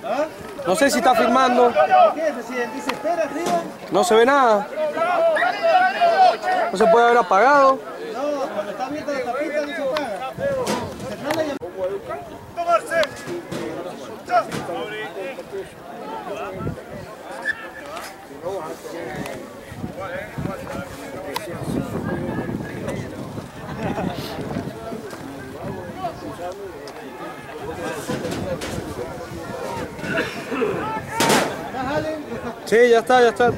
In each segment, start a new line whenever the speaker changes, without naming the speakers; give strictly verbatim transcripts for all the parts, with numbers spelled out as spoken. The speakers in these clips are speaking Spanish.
No sé si está filmando. No se ve nada. No se puede haber apagado.
No, cuando está abierta la tapita no se apaga.
¡Tomarse!
Sí, ya está, ya está.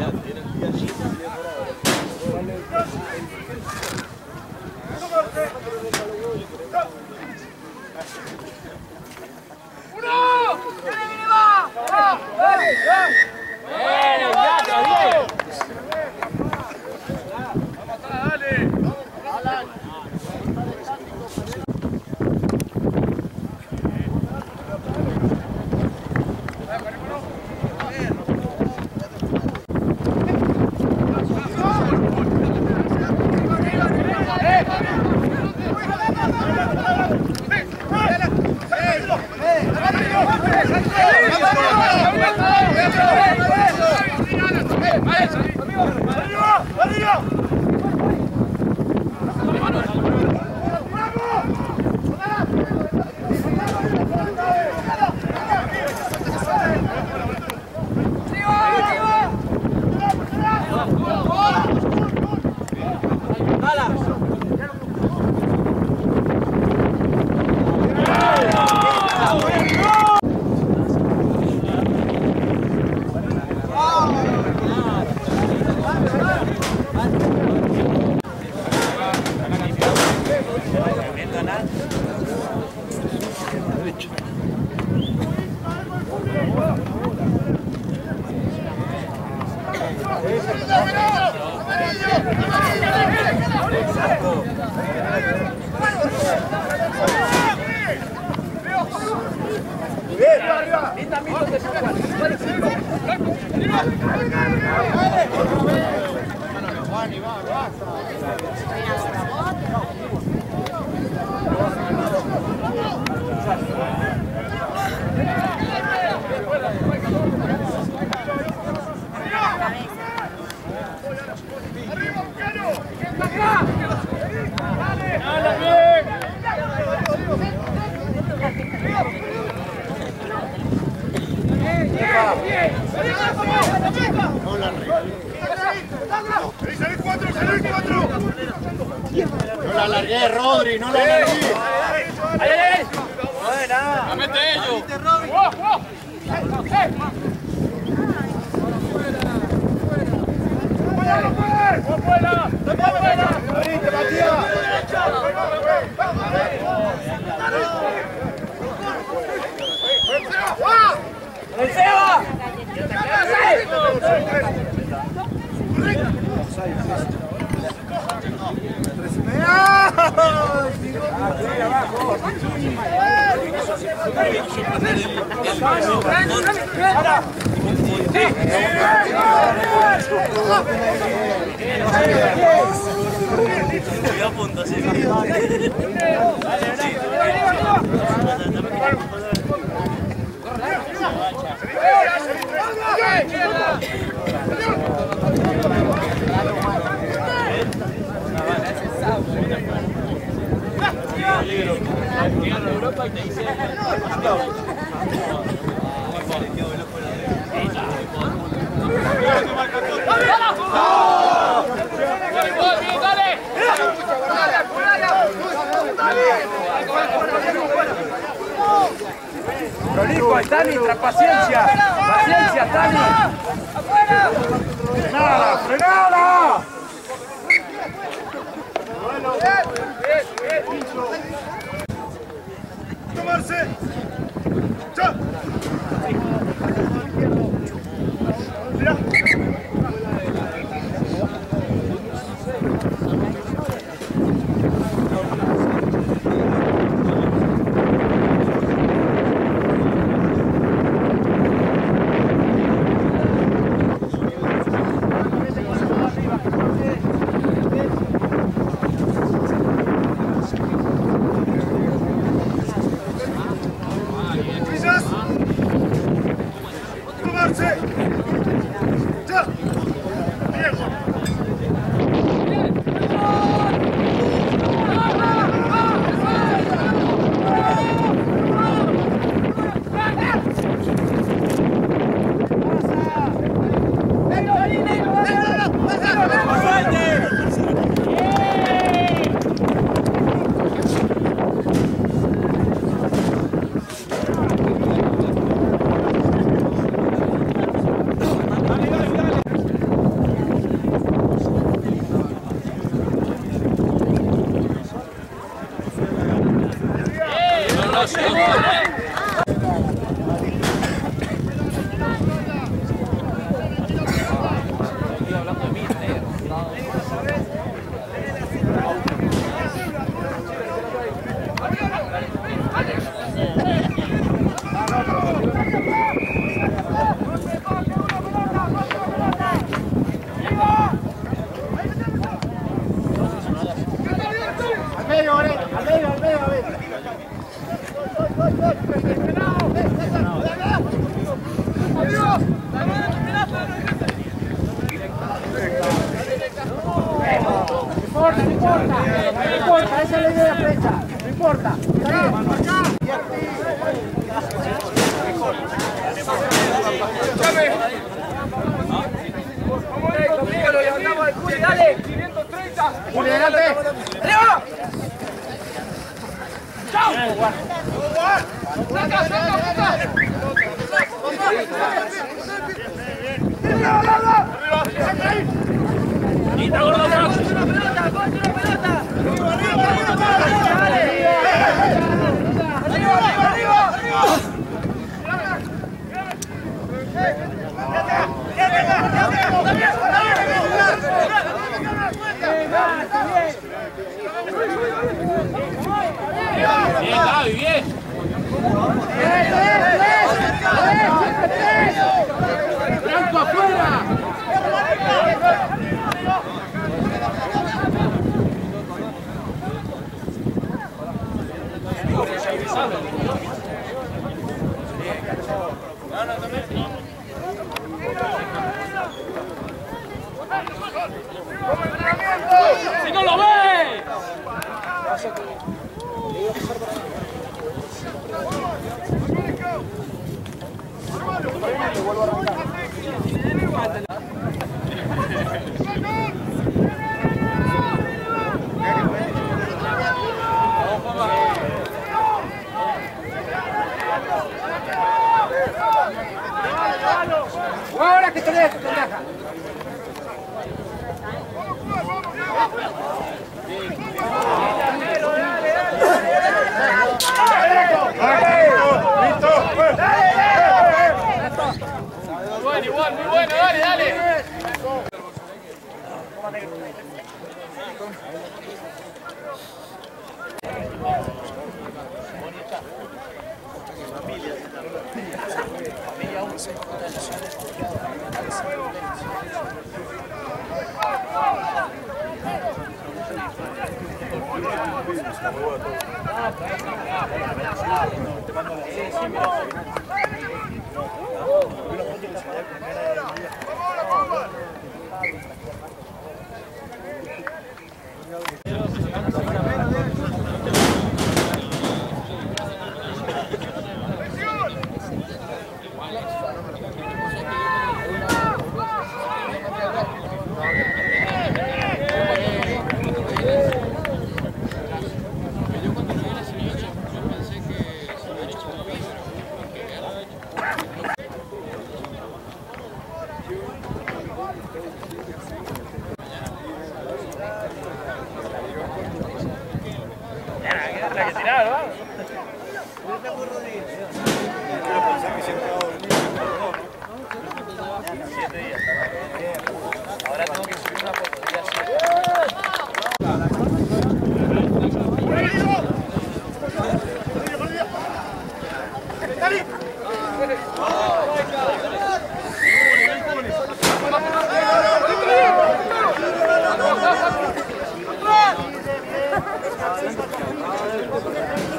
No la largué, Rodri, no la largué.
¡Ay, ay, ay! ¡Buena! ¡La mete ellos! ¡Wow, wow! ¡Fuera! ¡Fuera! ¡Abrite, Matías! ¡El Seba!
Yo apunto, sí. Europa y te dice
Prolijo, Tani, paciencia. Paciencia, Tani. ¡Frenada! ¡Frenada! Bueno, bien, bien. ¡Tomarse! ¡Chao! ¡Mira! ¡Si no lo ve!
Ahora que te deja, te deja.
Bueno, igual, muy bueno, dale, dale. La que tirar, ¿va? Siete días. Ahora tengo que subir una foto.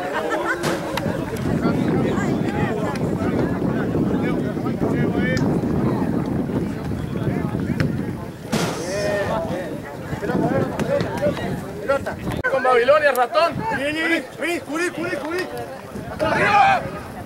Thank you.
ratón.
Vení, vení, vení, cubrí, cubrí, cubrí.
¡Arriba!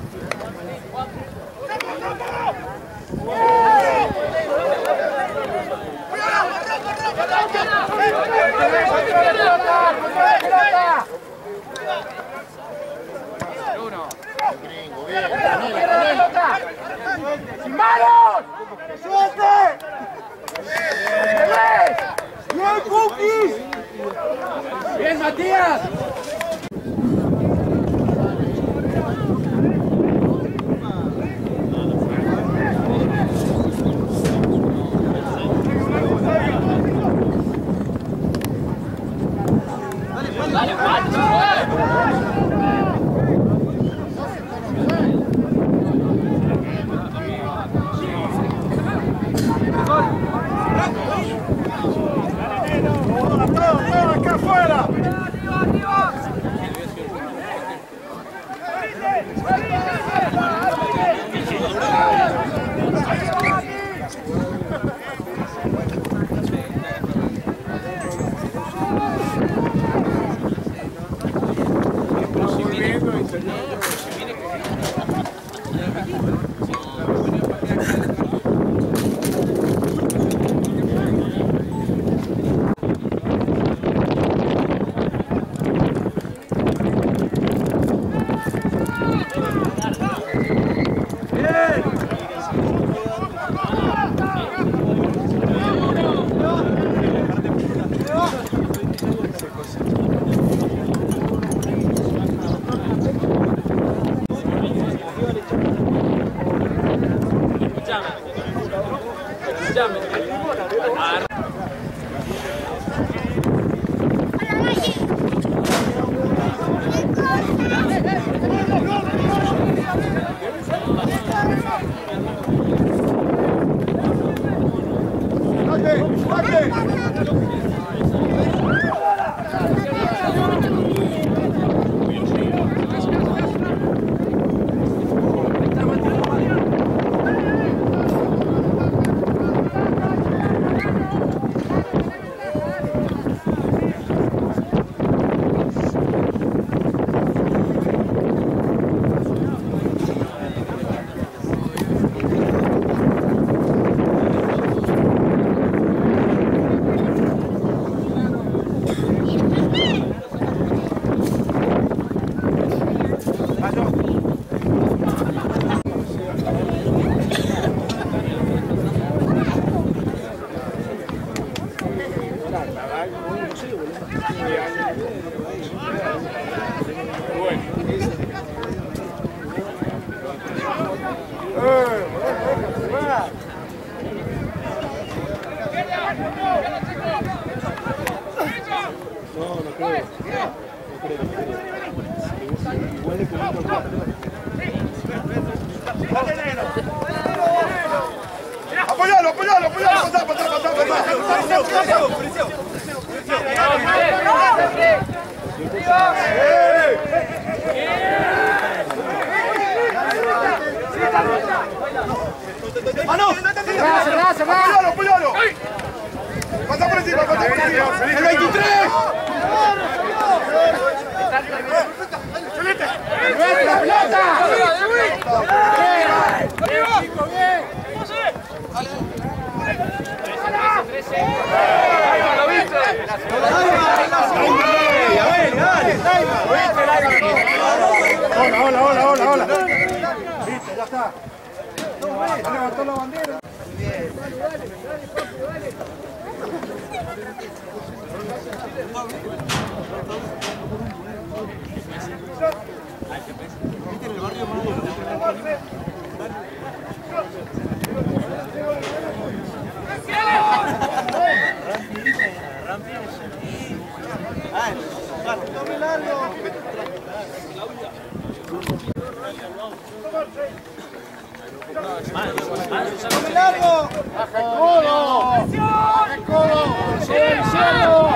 ¡Sin manos!
¡Suerte! ¡Bien, Cookies!
¡Bien, Matías!
¡Acá afuera!
Apoyalo, apoyalo, apoyalo, pasá, pasá, pasá, ¡Mano! ¡Apoyalo, apoyalo! ¡Pasa por encima, pasa por encima! ¡El veintitrés!
¡Nuestra pelota! ¡Lo viste!
Hola, hola, hola, hola, hola. Listo, ya está. Ya levantó la bandera. ¡Muy largo! ¡Baja el codo! ¡Baja el codo! ¡Sube el cielo!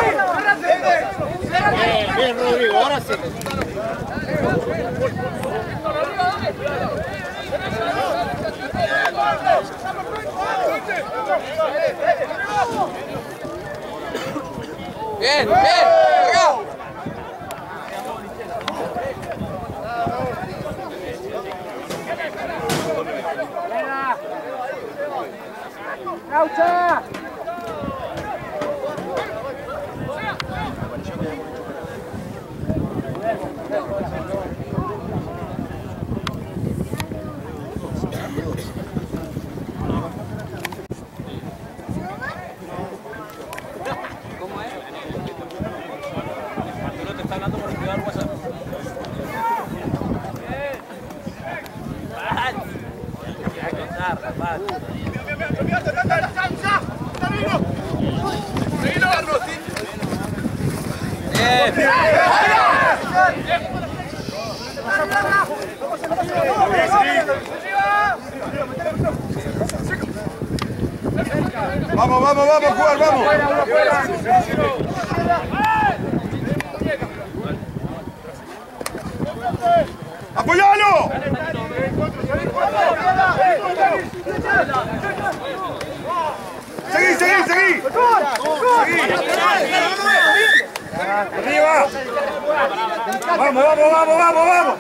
Bien, bien, Rodrigo, ahora sí.
Bien, bien, carga.
¡Caucha!
¿Cómo es? Arturo te está hablando por el cuidado WhatsApp. Hay que contar, rapaz.
Vamos, vamos, vamos, jugar, vamos. ¡Apoyalo! Seguí, seguí, seguí. Seguí. Arriba. Vamos, vamos, vamos, vamos, vamos.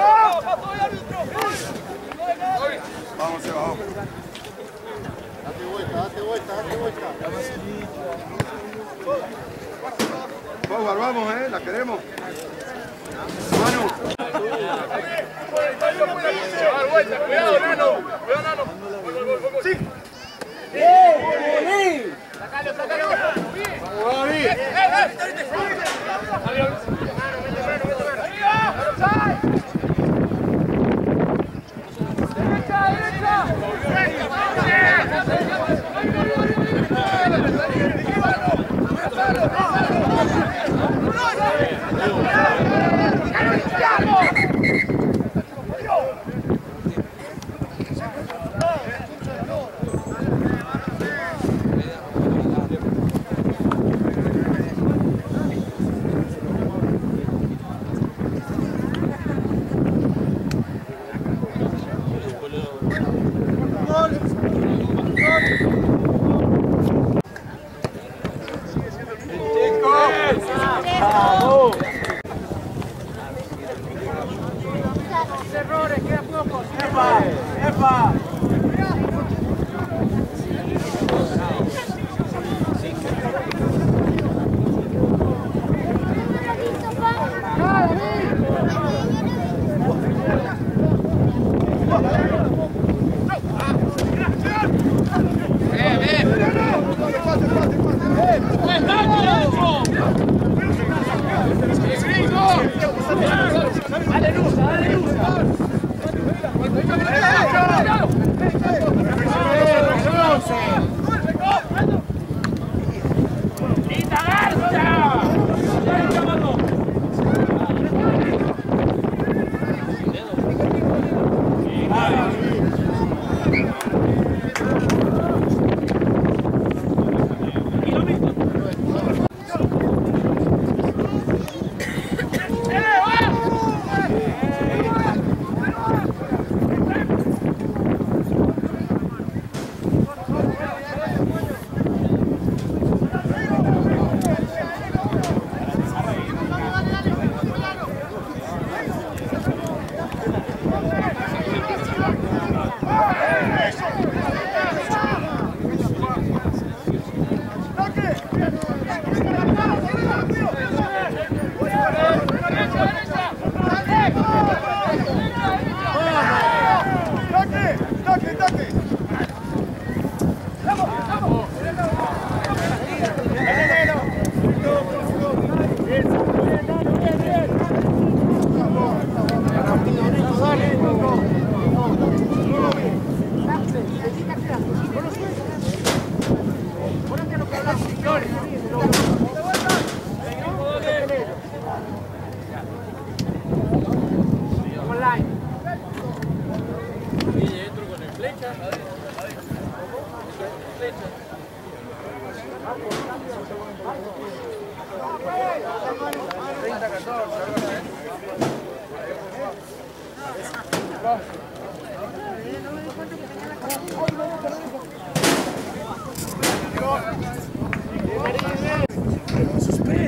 Vamos, se bajó.
Date vuelta, date vuelta, date vuelta.
Vamos, vamos, eh, la queremos. Manu.
Cuidado, Nano. Cuidado, Nano.
Sí.
¡Bien!
Sacalo, sacalo.
Vamos, David.
Errores, queda poco. ¡Epa! ¡Epa!
¡Dale luz, dale luz! ¡Lita Garza!
Suspense.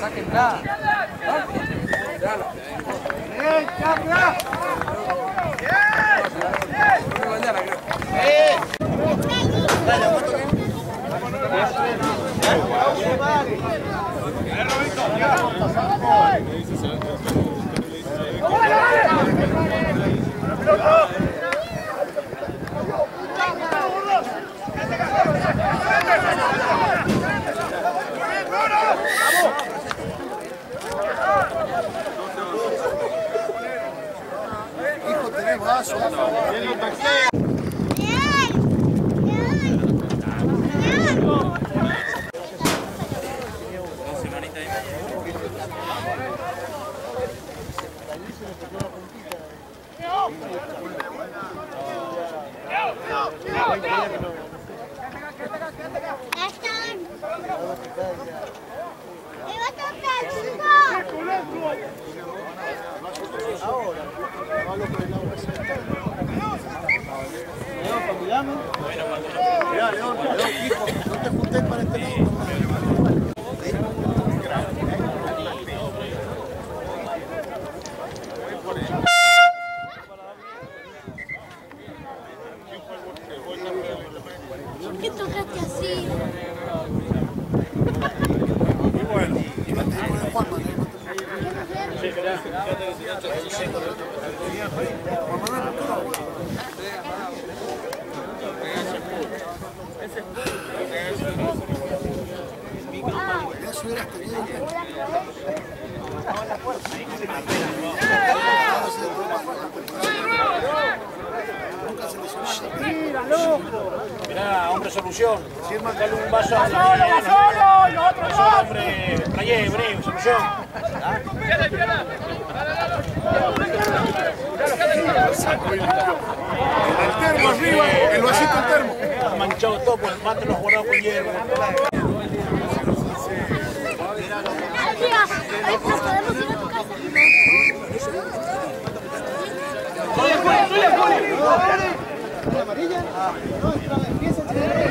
Sáquenla.
¡Bien, Chapla! Hijo, tenés vaso. Mirá, León, León, hijo, no te juntes para este lado.
¿Por qué tocaste así?
Muy bueno. Y mantén con el Juanma, ¿no? Eso hubiera tenido que...
Mirá, hombre solución. Si es mandale un vaso a
¡Solo, va solo! ¡Y otro
vaso,
más!
hombre. Rayé, bre, solución.
El termo arriba, el vasito el termo.
Está manchado todo, pues mate los guardados con hierba.
Mira, ahí podemos ir a tu casa.
¿La amarilla? No, empieza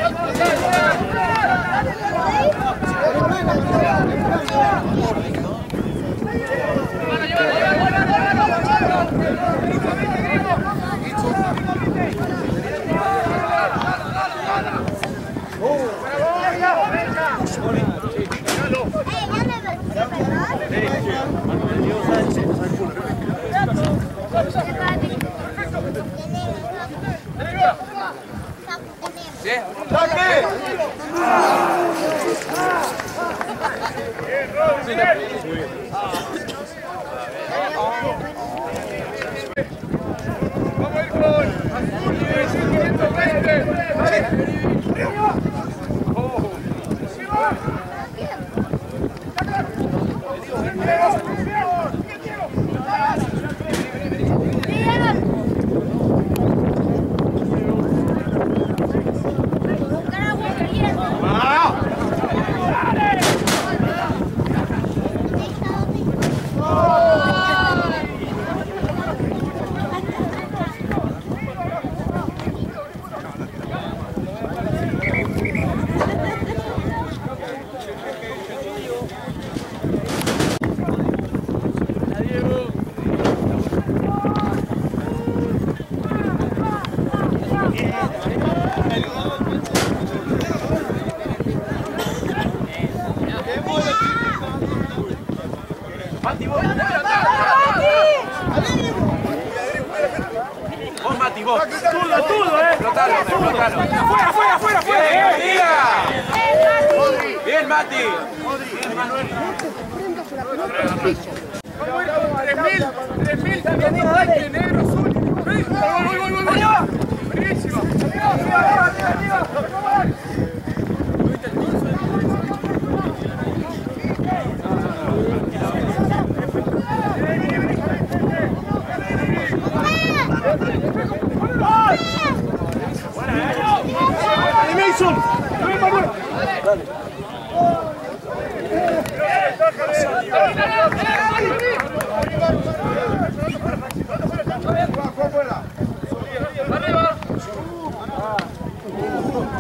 Mati, vos. Vos, Mati, vos. Todo, todo, eh. Explotalo, explotalo. Afuera, afuera, afuera, afuera. Bien, bien, Mati. Bien, Manuel. tres mil, tres mil, también negro, azul. Voy, voy, voy, voy, voy. Buenísimo. Arriba, arriba, arriba. Mason, ven Manuel. Dale. Arriba.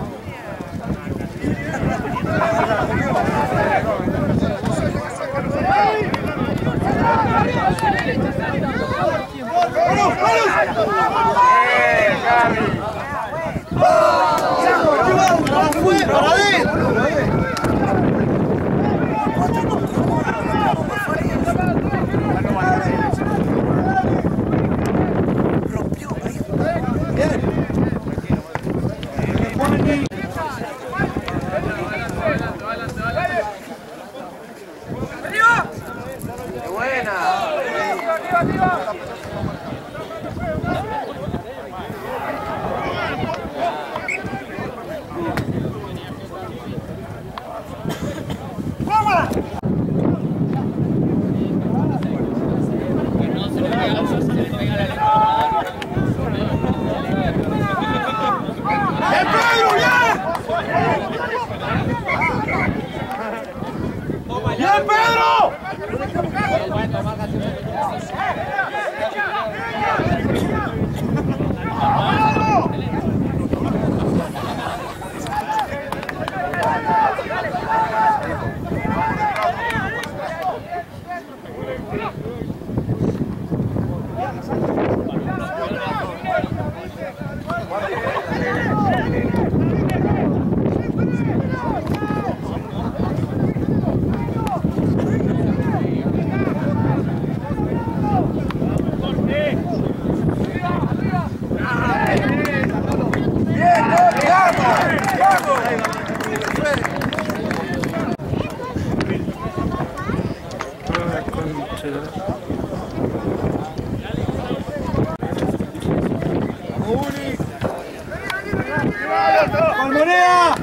¡Palmonea!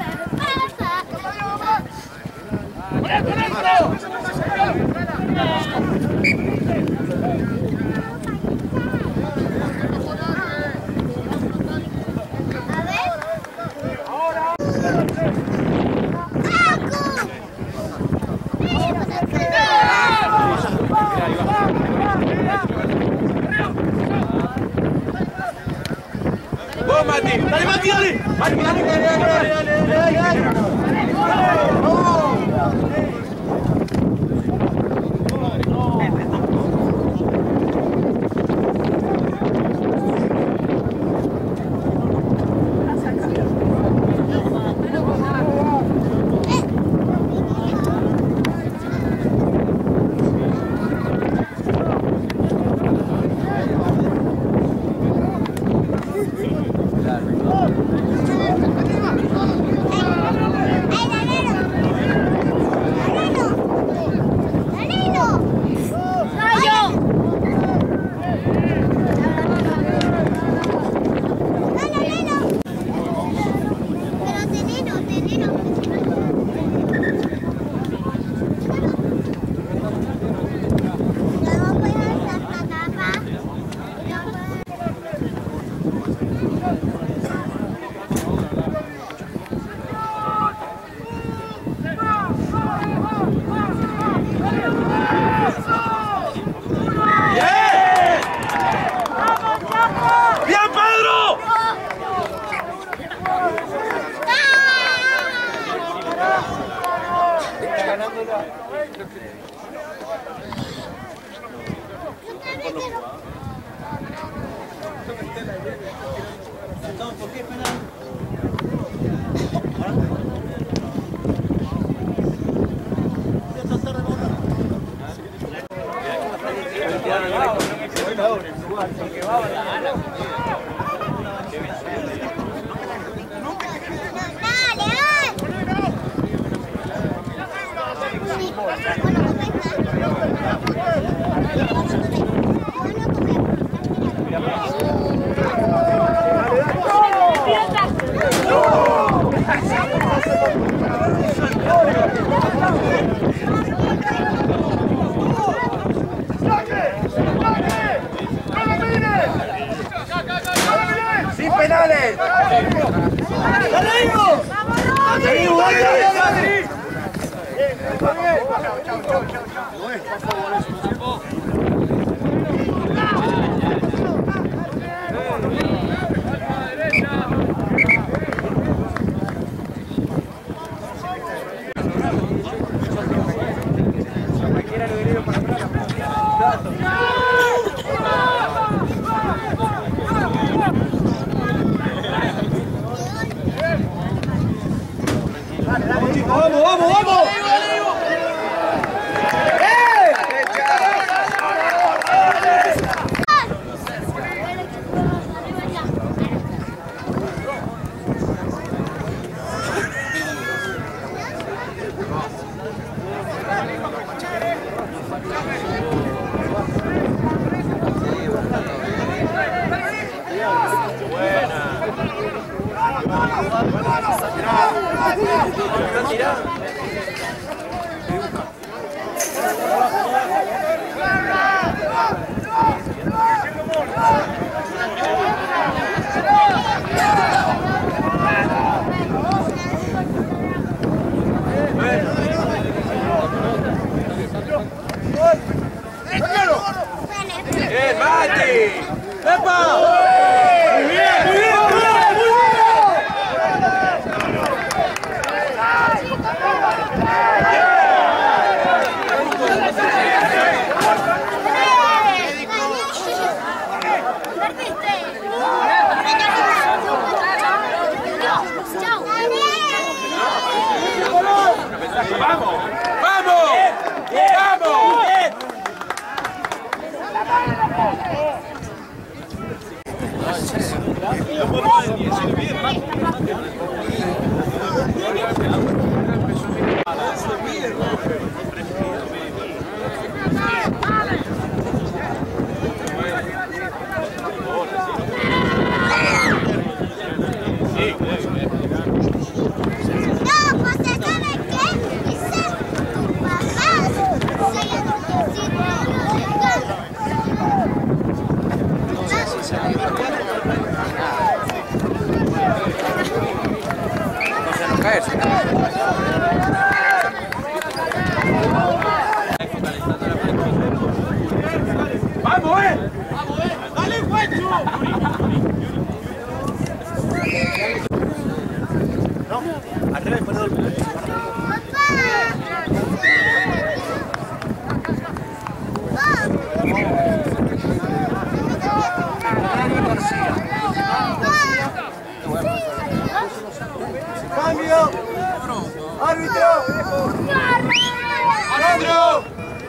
¡Vamos, Mati! ¡Dale, Mati, dale! ¡Dale, dale, dale, dale, dale, dale, dale!
¡Sin penales! ¡Dale, Ivo! ¡Dale, Ivo! ¡Dale,
¡Vamos, vamos, vamos!
Bien, Mati. ¡Epa!
Muy bien, muy bien, muy bien, muy bien.
¡Vamos! ¡Vamos! ¡Vamos!
¡Vamos, eh!
¡Dale, Juancho!
No, al revés, perdón. ¡Cambio! ¡Árbitro! ¡Árbitro!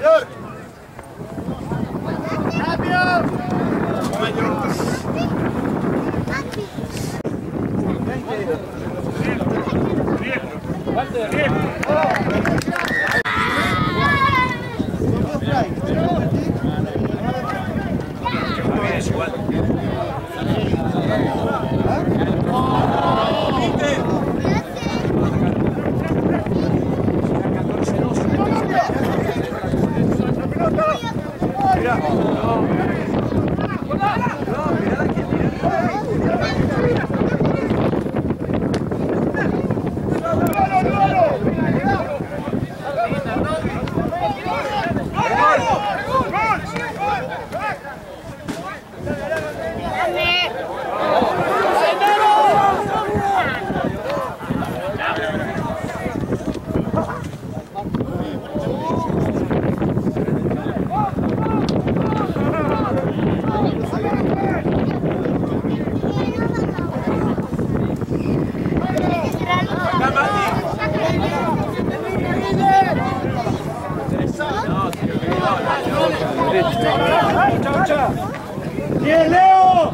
¡Bien, Leo!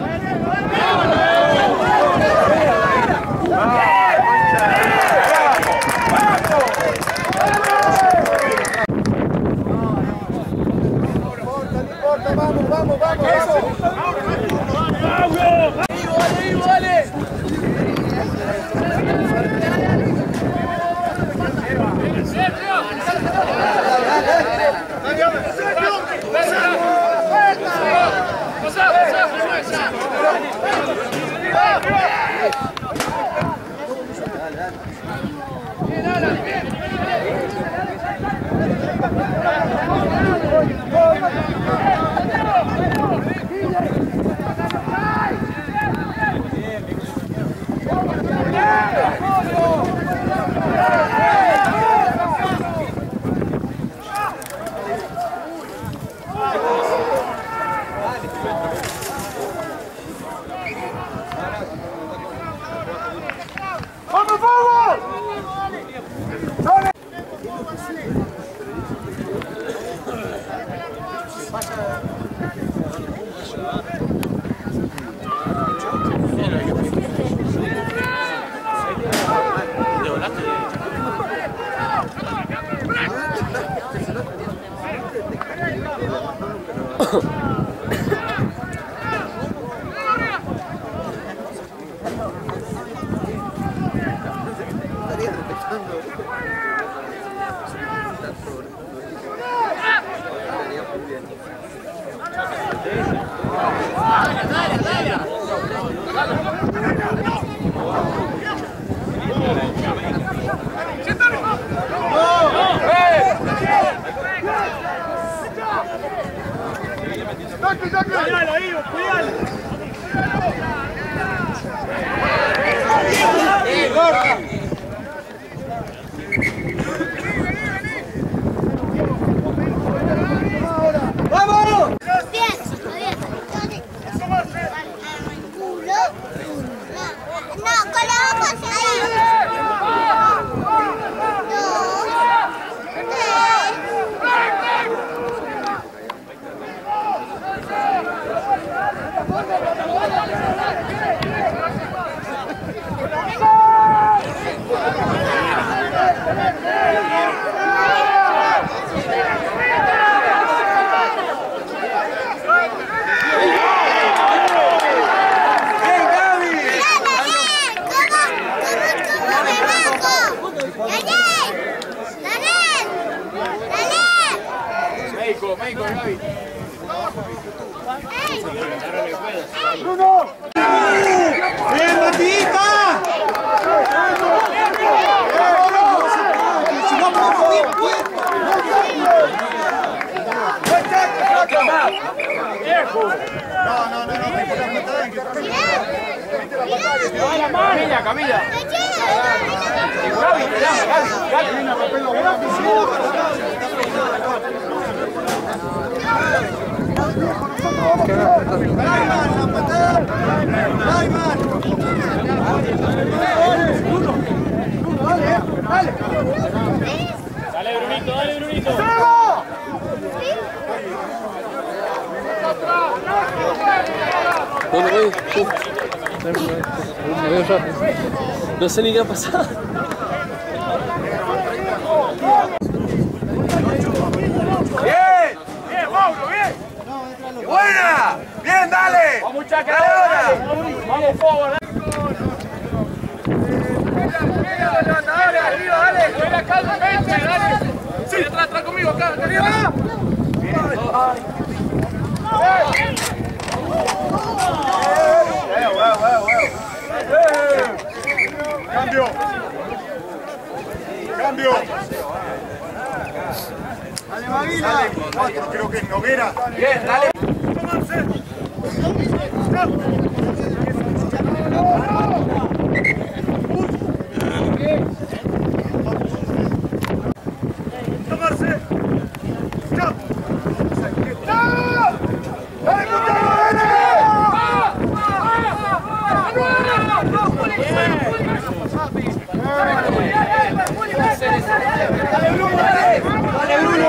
Vamos, vamos, vamos, vamos.
¡Vamos, vamos!
Cuidalo ahí, cuidalo.
¡Eh, gorda! ¡Vamos!
Bien, bien. Culo. No, con la boca ahí.
México, México, Gaby.
¡Bruno! ¡Bien, Matita! No, no, no, no,
Camila, Camila. Gaby, te llama, Gaby. Dale, Brunito, dale, Brunito.
¿Dónde voy? No sé ni qué ha pasado.
¡Bien! ¡Bien, Mauro, bien! ¡Buena! ¡Bien, dale!
Vamos, muchachos,
¡Dale ahora!
vamos, forward. Dale, arriba, dale. Ven acá, vente, dale. Sí, atrás, atrás conmigo, acá, acá arriba.
¡Cambio! ¡Cambio! ¡Dale, Maguila! Cuatro, creo que es Noguera.
¡Bien, dale!
¡Tomarse! ¡Chao! ¡Dale, Bruno! ¡Dale, Bruno!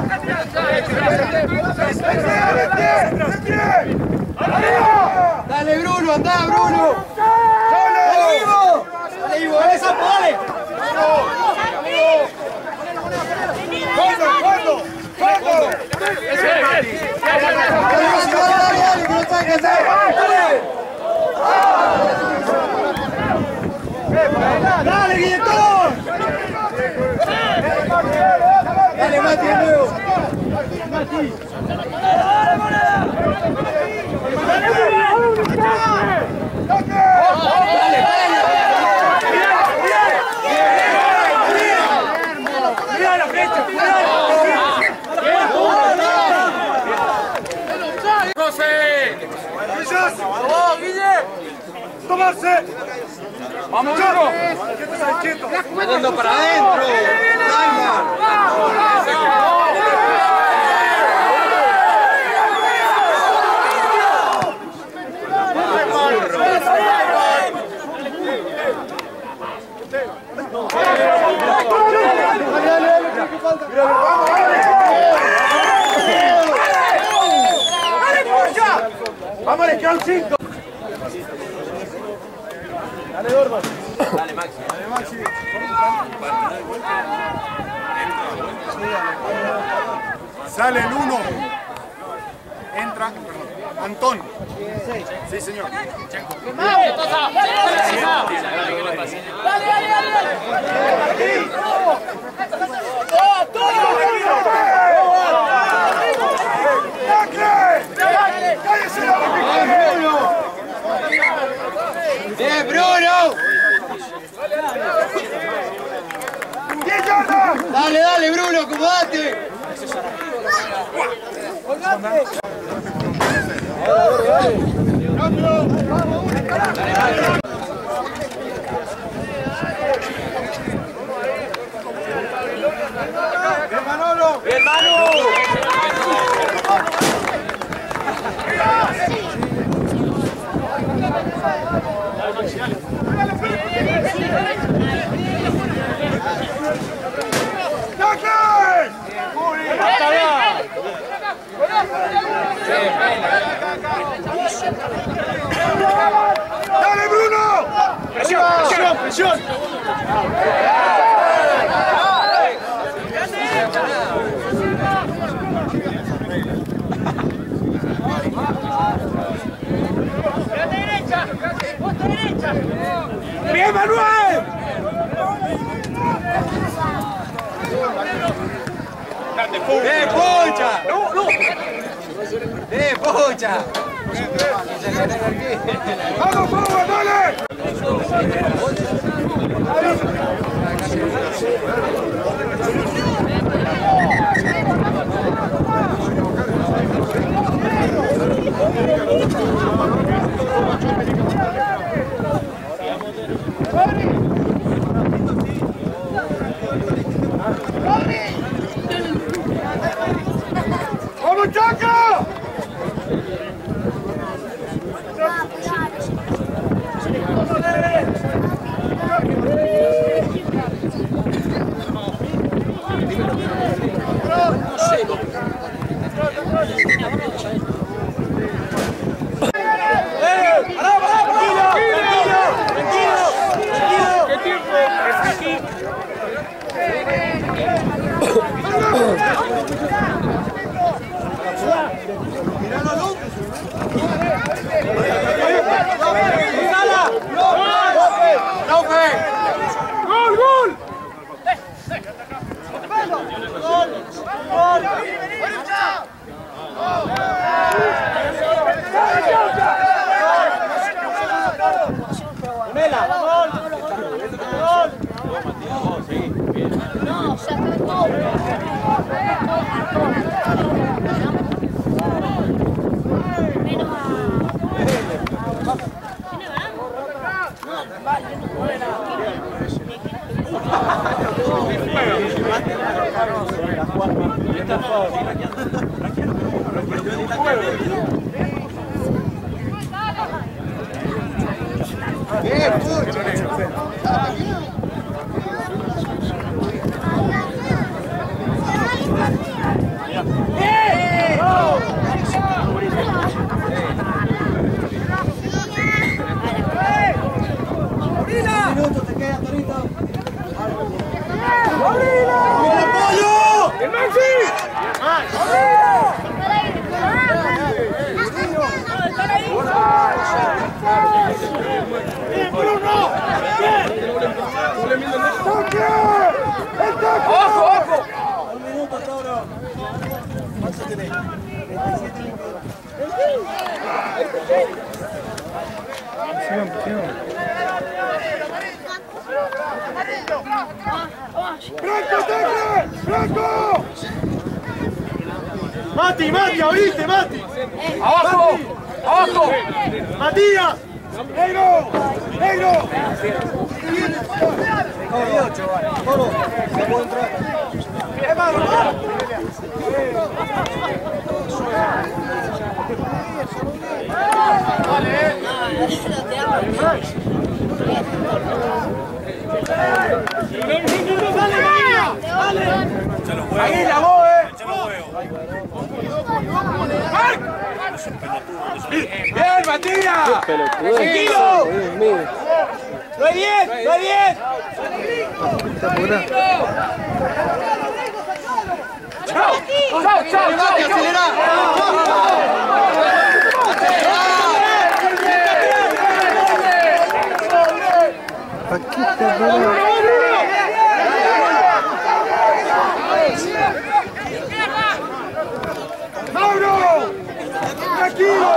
¡Dale, Bruno! ¡Anda, Bruno! ¡Dale, Ivo! ¡Dale, Ivo! ¡Dale, Sapo, dale! ¡Fondo, fondo! ¡Fondo! ¡Dale, Guilletón! ¡Dale, Mati, de nuevo! ¡Mati! ¡Dale, moneda! ¡Cuidado la flecha! ¡Cuidado!
¡José!
¡Vamos, Guille!
¡Tomarse!
¡Vamos, Bruno!
¡Metiendo para adentro!
¡Vamos, les quedan cinco!
Dale, Dorman.
Dale, Maxi.
Dale, Maxi. Sale el uno. Entra, perdón, Antón. Sí, señor.
¡Dale, dale, dale!
¡Bien, Bruno! Dale, dale, Bruno, acomodate. Bien, Manolo.
Bien, Manu.
¡Dale, Bruno!
Presión, presión, presión. ¡Bien, Manuel!
¡Eh, Pocha!
¡No, no!
¡Eh, Pocha! ¡Vamos, vamos, dale! ¡Vamos, Chaca! ¡Gol, gol!
No, se trató. Menos a... ¿Tiene verdad? No, vale, no puede
¡Eh, Pocha!
¡El Maxi!
¡Ojo, ojo! ¡Franco, Tecre! ¡Franco!
¡Mati, Mati, abriste, Mati!
¡Abajo! ¡Abajo!
¡Matías!
¡Negro! ¡Negro!
¡Ahí la voz, eh!
¡Bien, Matías!
Tranquilo. Dios mío.
¡Lo es bien! ¡Lo es bien! ¡Chao! ¡Chao, chao, chao! ¡Acelera!
¡Mauro! ¡Tranquilo!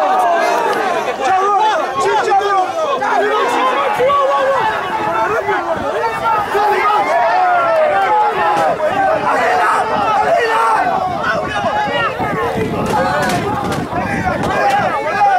¡Mauro!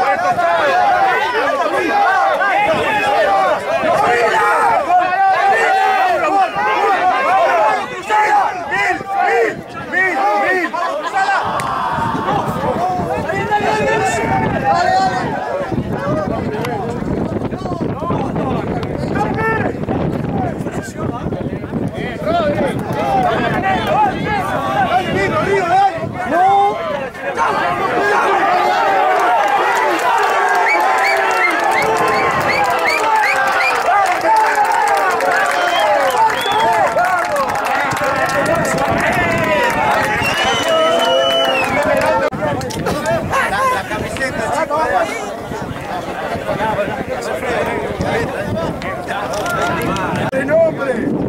¡Dale!